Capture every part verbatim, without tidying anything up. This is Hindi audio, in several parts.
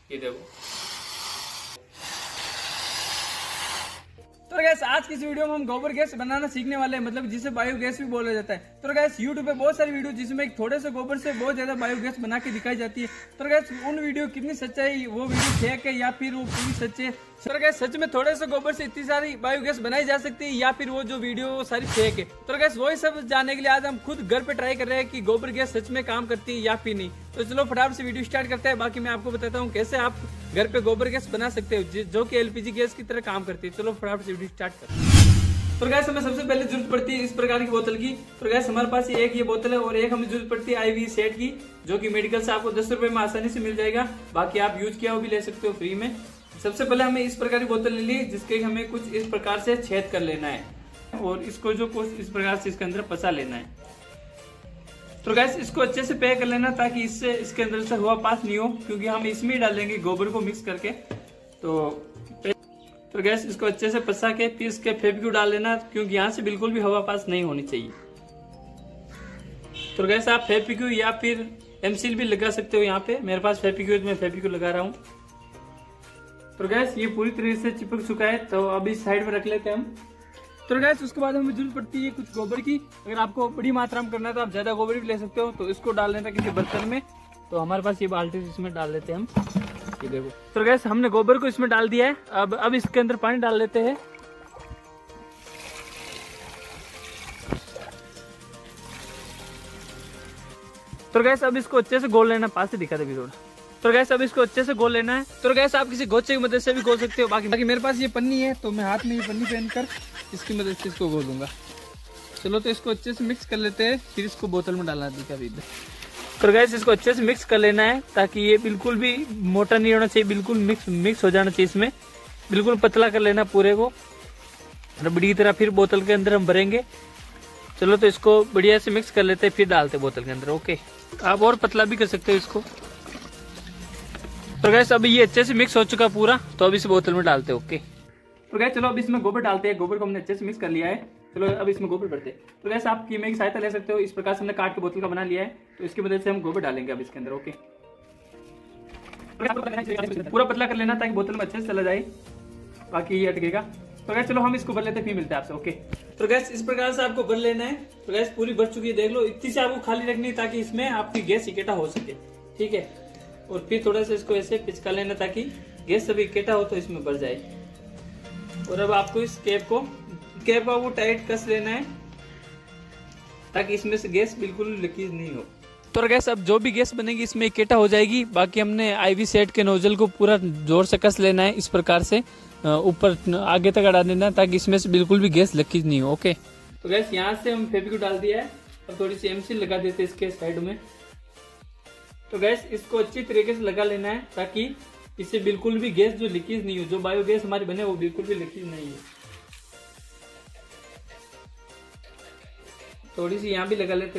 ये देखो। तो गैस आज की इस वीडियो में हम गोबर गैस बनाना सीखने वाले हैं, मतलब जिसे बायोगैस भी बोला जाता है। तो गैस यूट्यूब पे बहुत सारी वीडियो जिसमें एक थोड़े से गोबर से बहुत ज्यादा बायोगैस बना के दिखाई जाती है। तो गैस उन वीडियो कितनी सच्चाई, वो वीडियो फेक है या फिर वो पूरी सच है। तो गैस सच में थोड़े से गोबर से इतनी सारी बायोगैस बनाई जा सकती है या फिर वो जो वीडियो वो सारी फेक है। तो गैस वही सब जानने के लिए आज हम खुद घर पे ट्राई कर रहे हैं कि गोबर गैस सच में काम करती है या फिर नहीं। तो चलो फटाफट से वीडियो स्टार्ट करते हैं। बाकी मैं आपको बताता हूँ कैसे आप घर पे गोबर गैस बना सकते हो जो कि एलपीजी गैस की तरह काम करती है। चलो फटाफट से वीडियो स्टार्ट करते हैं। तो गैस हमें सबसे पहले जरूरत पड़ती है इस प्रकार की बोतल की। तो गैस हमारे पास ये एक ये बोतल है और एक हमें जरूरत पड़ती है आईवी सेट की, जो कि मेडिकल से आपको दस रुपए में आसानी से मिल जाएगा। बाकी आप यूज किया वो भी ले सकते हो फ्री में। सबसे पहले हमें इस प्रकार की बोतल ले ली जिसके हमें कुछ इस प्रकार से छेद कर लेना है और इसको जो कुछ इस प्रकार से इसके अंदर फंसा लेना है। तो गैस इसको अच्छे से पैक कर लेना ताकि इससे इसके अंदर से हवा पास नहीं हो, क्योंकि हम इसमें ही डालेंगे गोबर को मिक्स करके। तो तो गैस इसको अच्छे से फंसा के फिर इसके फेविक्विक डाल लेना, क्योंकि यहाँ से बिल्कुल भी हवा पास नहीं होनी चाहिए। तो गैस आप फेविक्विक या फिर एमसील भी लगा सकते हो। यहाँ पे मेरे पास फेविक्विक, मैं फेविक्विक लगा रहा हूँ। तो गैस ये पूरी तरह से चिपक चुका है, तो अभी साइड में रख लेते हैं हम। तो गैस उसके बाद हमें जरूरत पड़ती है कुछ गोबर की। अगर आपको बड़ी मात्रा में करना है तो आप ज्यादा गोबर भी ले सकते हो। तो इसको डाल लेना किसी बर्तन में। तो हमारे पास ये बाल्टी इसमें डाल लेते हैं हम, ये देखो। तो गैस हमने गोबर को इसमें डाल दिया है। अब अब इसके अंदर पानी डाल लेते हैं। तो गैस अब इसको अच्छे से घोल लेना, पास से दिखा दे भी थोड़ा। तो गैस अब इसको अच्छे से घोल लेना है। तो गैस आप किसी गोचे की मदद से भी घोल सकते हो। बाकी बाकी मेरे पास ये पन्नी है, तो मैं हाथ में ये पन्नी पहनकर इसकी मदद से इसको घोलूंगा। चलो तो इसको अच्छे से मिक्स कर लेते हैं, फिर इसको बोतल में डालना दिखा भी। तो गैस इसको अच्छे से मिक्स कर लेना है ताकि ये बिल्कुल भी मोटा नहीं होना चाहिए, बिल्कुल मिक्स मिक्स हो जाना चाहिए इसमें। बिल्कुल पतला कर लेना पूरे को, रबड़ी की तरह। फिर बोतल के अंदर हम भरेंगे। चलो तो इसको बढ़िया से मिक्स कर लेते हैं, फिर डालते हैं बोतल के अंदर। ओके, आप और पतला भी कर सकते हो इसको। तो गैस अभी ये अच्छे से मिक्स हो चुका पूरा, तो अब इस बोतल में डालते हैं। ओके, तो गैस चलो अब इसमें गोबर डालते हैं। गोबर को हमने अच्छे से मिक्स कर लिया है। चलो अब इसमें गोबर भरते हैं। तो गैस आप कीमे की सहायता ले सकते हो। इस प्रकार से हमने काट के बोतल का बना लिया है, तो इसकी मदद से हम गोबर डालेंगे अब इसके अंदर। ओके, पूरा पतला कर लेना ताकि बोतल में अच्छे से चला जाए, बाकी ये अटकेगा। तो गैस चलो हम इसको भर लेते हैं, फिर मिलते हैं आपसे। ओके, तो गैस इस प्रकार से आपको भर लेना है। तो गैस पूरी भर चुकी है, देख लो। इतनी से आपको खाली रखनी है ताकि इसमें आपकी गैस इकट्ठा हो सके, ठीक है। और फिर थोड़ा सा इसको ऐसे पिचका लेना ताकि गैस सभी इकट्ठा हो तो इसमें भर जाए। और अब आपको इस कैप को कैप को वो टाइट कस लेना है ताकि इसमें से गैस बिल्कुल लीकेज नहीं हो। तो गैस अब जो भी गैस बनेगी इसमें इकट्ठा हो जाएगी। बाकी हमने आईवी सेट के नोजल को पूरा जोर से कस लेना है, इस प्रकार से ऊपर आगे तक अड़ा देना ताकि इसमें से बिल्कुल भी गैस लीकेज नहीं हो। ओके, तो गैस यहाँ से हम फेविक्विक डाल दिया है। अब थोड़ी सी एमसील लगा देते हैं इसके साइड में। तो गैस इसको अच्छी तरीके से लगा लेना है ताकि इससे बिल्कुल भी गैस जो लीकेज नहीं हो, जो बायोगैस हमारी बने वो बिल्कुल भी लीकेज नहीं है। थोड़ी सी यहाँ भी लगा लेते।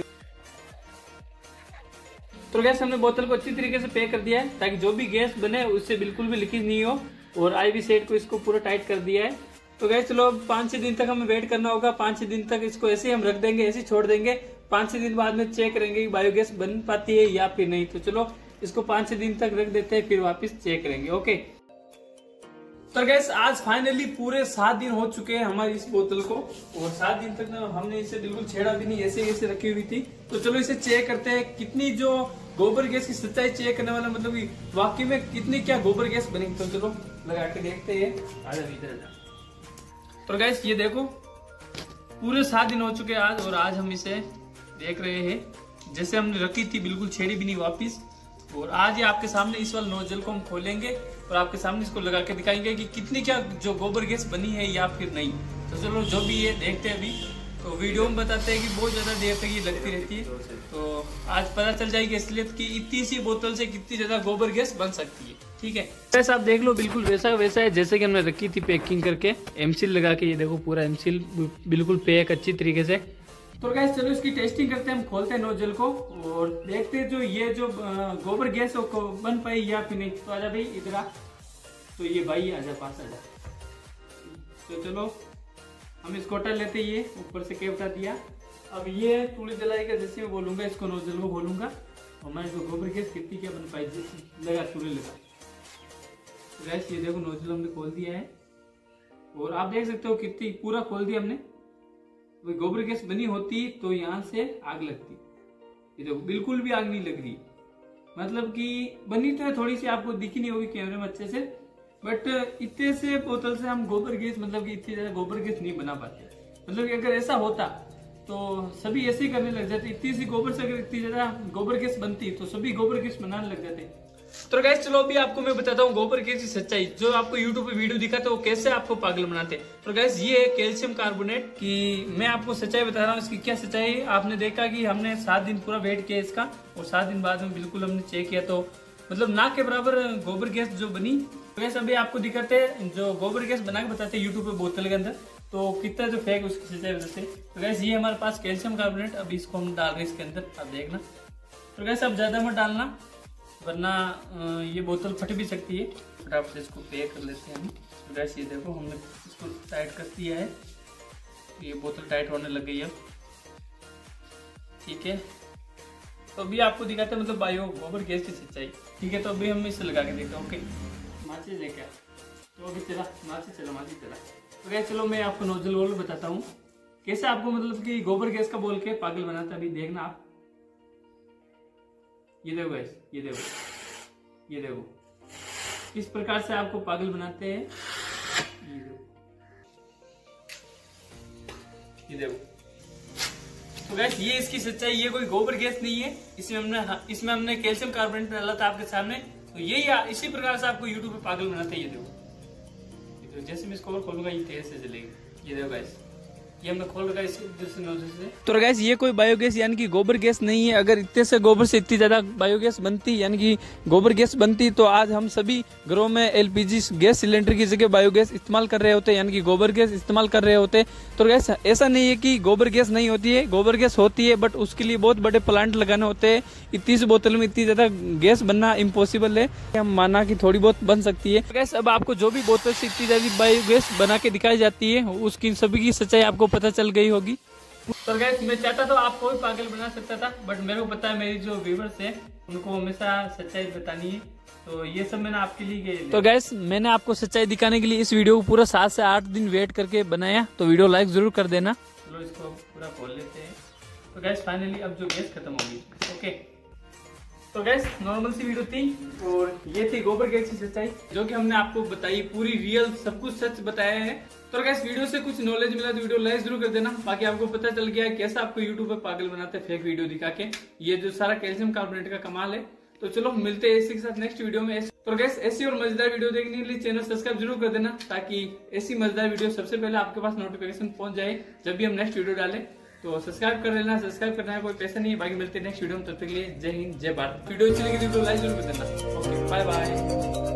तो गैस हमने बोतल को अच्छी तरीके से पैक कर दिया है ताकि जो भी गैस बने उससे बिल्कुल भी लीकेज नहीं हो। और आईवी सेट को इसको पूरा टाइट कर दिया है। तो गैस चलो पाँच छह दिन तक हमें वेट करना होगा। पाँच छह दिन तक इसको ऐसे ही हम रख देंगे, ऐसे ही छोड़ देंगे। पाँच छह दिन बाद में चेक करेंगे कि बायोगैस बन पाती है या फिर नहीं। तो चलो इसको पाँच छह दिन तक रख देते हैं, फिर वापस चेक करेंगे। ओके, तो गैस आज फाइनली पूरे सात दिन हो चुके हैं हमारी इस बोतल को, और सात दिन तक ना हमने इसे बिल्कुल छेड़ा भी नहीं, ऐसे ऐसे रखी हुई थी। तो चलो इसे चेक करते हैं कितनी जो गोबर गैस की सच्चाई चेक करने वाला, मतलब कि वाकई में कितनी क्या गोबर गैस बनेगी। तो चलो लगा के देखते हैं। आजा भीतर आजा। तो गैस ये देखो पूरे सात दिन हो चुके हैं आज, और आज हम इसे देख रहे हैं जैसे हमने रखी थी, बिल्कुल छेड़ी भी नहीं वापिस। और आज ये आपके सामने इस वाले नोजल को हम खोलेंगे और आपके सामने इसको लगा के दिखाएंगे कि कितनी क्या जो गोबर गैस बनी है या फिर नहीं। तो चलो जो भी ये देखते हैं अभी, तो वीडियो में बताते हैं कि बहुत ज्यादा देर तक ये लगती रहती है। तो आज पता चल जाएगी इसलिए कि इतनी सी बोतल से कितनी ज्यादा गोबर गैस बन सकती है, ठीक है। वैसे आप देख लो बिल्कुल वैसा वैसा है जैसे कि हमने रखी थी पैकिंग करके, एमसील लगा के। ये देखो पूरा एमसील बिल्कुल पैक अच्छी तरीके से। तो गाइस चलो इसकी टेस्टिंग करते हैं। हम खोलते हैं नोजल को और देखते हैं जो ये जो गोबर गैस को बन पाई या फिर नहीं। तो आजा भाई इधर आ। तो ये भाई आजा पास आजा। तो चलो हम इसको हटा लेते, ये ऊपर से क्या बता दिया। अब ये चूल्हे जलाएगा, जैसे मैं बोलूंगा इसको नोजल को खोलूंगा, हमारे जो गोबर गैस कितनी क्या बन पाई। लगा चूल्हे लगा। गैस ये देखो नोजल हमने खोल दिया है और आप देख सकते हो कितनी पूरा खोल दिया हमने। वो गोबर गैस बनी होती तो यहाँ से आग लगती, ये देखो बिल्कुल भी आग नहीं लग रही। मतलब कि बनी तो है, थोड़ी सी आपको दिखी नहीं होगी कैमरे में अच्छे से, बट इतने से बोतल से हम गोबर गैस मतलब कि इतनी ज्यादा गोबर गैस नहीं बना पाते। मतलब कि अगर ऐसा होता तो सभी ऐसे ही करने लग जाते। इतनी सी गोबर से अगर इतनी ज्यादा गोबर गैस बनती तो सभी गोबर गैस बनाने लग जाते। तो गाइस चलो अभी आपको मैं बताता हूँ गोबर गैस की सच्चाई। जो आपको यूट्यूब पे वीडियो दिखाते वो कैसे आपको पागल बनाते। तो गाइस ये है कैल्शियम कार्बोनेट की मैं आपको सच्चाई बता रहा हूँ। इसकी क्या सच्चाई, आपने देखा कि हमने सात दिन पूरा वेट किया इसका और सात दिन बाद में बिल्कुल हमने चेक किया तो मतलब ना के बराबर गोबर गैस जो बनी। तो गैस अभी आपको दिखाते जो गोबर गैस बना के बताते यूट्यूब पे बोतल के अंदर, तो कितना जो फेक उसकी सच्चाई बताते। तो गैस ये हमारे पास कैल्शियम कार्बोनेट, अभी इसको हम डाल रहे हैं इसके अंदर, आप देखना। तो गैस अब ज्यादा मत डालना वरना ये बोतल फट भी सकती है। फटाफट से इसको पे कर लेते हैं हम। तो गैस ये देखो हमने इसको टाइट कर दिया है, ये बोतल टाइट होने लग गई अब, ठीक है। तो अभी आपको दिखाते हैं मतलब बायो गोबर गैस की सच्चाई, ठीक है। तो अभी हम इसे लगा के देखते हैं। ओके माचिस लेके आ, तो अभी चला माचिस चला माचिस चला। तो गैस चलो मैं आपको नोजल वोल बताता हूँ कैसे आपको मतलब कि गोबर गैस का बोल के पागल बनाता। अभी देखना आप, ये देखो गैस, ये देखो ये देखो किस प्रकार से आपको पागल बनाते हैं। ये देखो ये देखो। तो गैस ये इसकी सच्चाई, ये कोई गोबर गैस नहीं है। इसमें हमने इसमें हमने कैल्शियम कार्बोनेट डाला था आपके सामने। तो यही इसी प्रकार से आपको यूट्यूब पे पागल बनाते हैं। ये देखो ये देखो, जैसे मैं इसको खोलूंगा ये तेज से जलेगी। ये देखो गैस ये हमने खोल रखा है इस दूसरे नोजल से। तो गैस ये कोई बायोगैस यानी कि गोबर गैस नहीं है। अगर इतने से गोबर से इतनी ज्यादा बायोगैस बनती यानी कि गोबर गैस बनती तो आज हम सभी घरों में एलपीजी गैस सिलेंडर की जगह बायोगैस इस्तेमाल कर रहे होते यानी कि गोबर गैस इस्तेमाल कर रहे होते। तो गैस ऐसा नहीं है कि गोबर गैस नहीं होती है, गोबर गैस होती है, बट उसके लिए बहुत बड़े प्लांट लगाने होते हैं। इतनी सी बोतल में इतनी ज्यादा गैस बनना इम्पॉसिबल है। हम माना कि थोड़ी बहुत बन सकती है। गैस अब आपको जो भी बोतल से इतनी ज्यादा बायोगैस बना के दिखाई जाती है उसकी सभी की सच्चाई आपको पता चल गई होगी। तो गैस मैं चाहता तो आपको भी पागल बना सकता था, बट मेरे को पता है मेरी जो व्यूअर्स है उनको हमेशा सच्चाई बतानी है, तो ये सब मैंने आपके लिए। तो गैस मैंने आपको सच्चाई दिखाने के लिए इस वीडियो को पूरा सात से आठ दिन वेट करके बनाया, तो वीडियो लाइक जरूर कर देना। चलो इसको पूरा खोल लेते हैं। तो गैस फाइनली अब जो गैस खत्म होगी। ओके तो गैस नॉर्मल सी वीडियो थी और ये थी गोबर गैस की सच्चाई जो कि हमने आपको बताई, पूरी रियल सब कुछ सच बताया है। तो गैस वीडियो से कुछ नॉलेज मिला तो वीडियो लाइक जरूर कर देना। बाकी आपको पता चल गया है कैसा आपको यूट्यूब पर पागल बनाते हैं फेक वीडियो दिखा के। ये जो सारा कैल्शियम कार्बोनेट का कमाल है। तो चलो मिलते हैं इसी के साथ नेक्स्ट वीडियो में। तो गैस ऐसी और मजेदार वीडियो देखने के लिए चैनल सब्सक्राइब जरूर कर देना ताकि ऐसी मजेदार वीडियो सबसे पहले आपके पास नोटिफिकेशन पहुंच जाए जब भी हम नेक्स्ट वीडियो डालें। तो सब्सक्राइब कर लेना, सब्सक्राइब करना है कोई पैसा नहीं है। बाकी मिलते हैं नेक्स्ट वीडियो में, तब तक के लिए जय हिंद जय भारत। वीडियो अच्छी लगी तो लाइक जरूर कर देना। Okay bye bye.